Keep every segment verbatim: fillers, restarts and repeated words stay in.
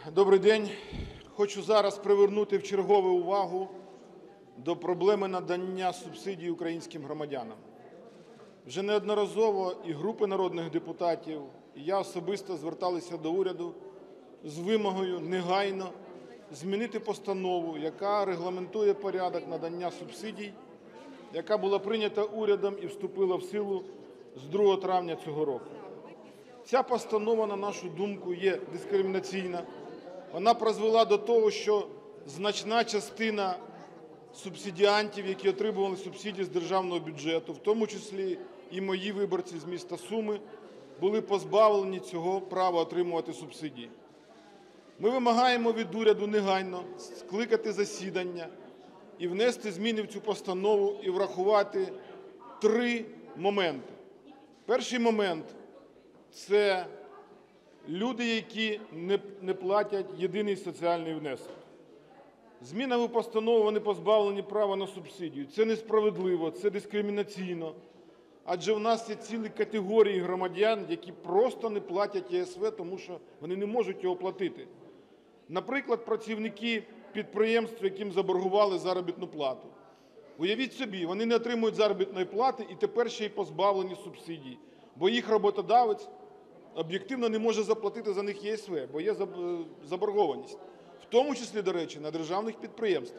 Добрий день. Хочу зараз привернути вчергове увагу до проблеми надання субсидій українським громадянам. Вже неодноразово і групи народних депутатів, і я особисто зверталися до уряду з вимогою негайно змінити постанову, яка регламентує порядок надання субсидій, яка була прийнята урядом і вступила в силу з другого травня цього року. Ця постанова, на нашу думку, є дискримінаційна. Вона призвела до того, що значна частина субсидіантів, які отримували субсидії з державного бюджету, в тому числі і мої виборці з міста Суми, були позбавлені цього права отримувати субсидії. Ми вимагаємо від уряду негайно скликати засідання і внести зміни в цю постанову і врахувати три моменти. Перший момент – це люди, які не платять єдиний соціальний внесок. Змінами в постанову вони позбавлені права на субсидію. Це несправедливо, це дискримінаційно, адже в нас є цілі категорії громадян, які просто не платять Є Ес В, тому що вони не можуть його платити. Наприклад, працівники підприємств, яким заборгували заробітну плату. Уявіть собі, вони не отримують заробітної плати і тепер ще й позбавлені субсидій, бо їх роботодавець об'єктивно не може заплатити за них Є Ес В, бо є заборгованість, в тому числі, до речі, на державних підприємствах.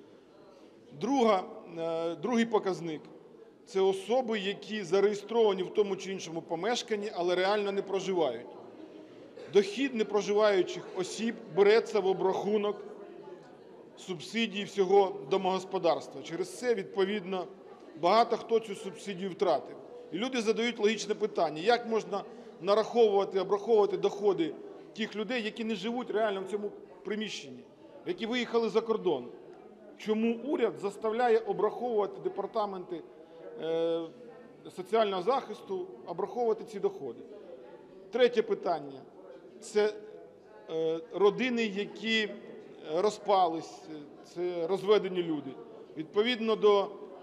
Друга, другий показник – це особи, які зареєстровані в тому чи іншому помешканні, але реально не проживають. Дохід непроживаючих осіб береться в обрахунок субсидій всього домогосподарства. Через це, відповідно, багато хто цю субсидію втратив. І люди задають логічне питання: як можна нараховувати, обраховувати доходи тих людей, які не живуть реально в цьому приміщенні, які виїхали за кордон? Чому уряд заставляє обраховувати департаменти е, соціального захисту, обраховувати ці доходи? Третє питання – це е, родини, які розпались, це розведені люди. Відповідно до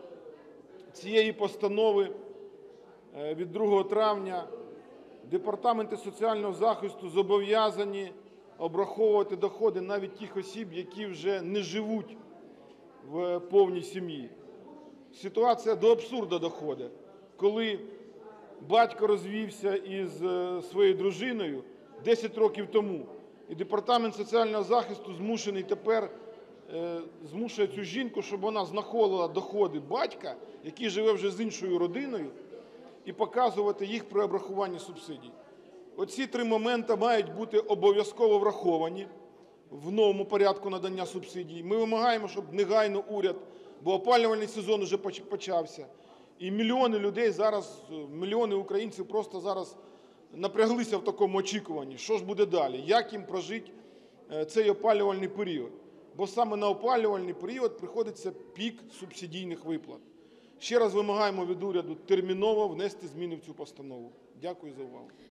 цієї постанови від другого травня департаменти соціального захисту зобов'язані обраховувати доходи навіть тих осіб, які вже не живуть в повній сім'ї. Ситуація до абсурду доходить, коли батько розвівся із своєю дружиною десять років тому, і департамент соціального захисту змушений тепер змушує цю жінку, щоб вона знаходила доходи батька, який живе вже з іншою родиною, і показувати їх при обрахуванні субсидій. Оці три моменти мають бути обов'язково враховані в новому порядку надання субсидій. Ми вимагаємо, щоб негайно уряд, бо опалювальний сезон вже почався, і мільйони людей зараз, мільйони українців просто зараз напряглися в такому очікуванні, що ж буде далі, як їм прожити цей опалювальний період. Бо саме на опалювальний період приходиться пік субсидійних виплат. Ще раз вимагаємо від уряду терміново внести зміни в цю постанову. Дякую за увагу.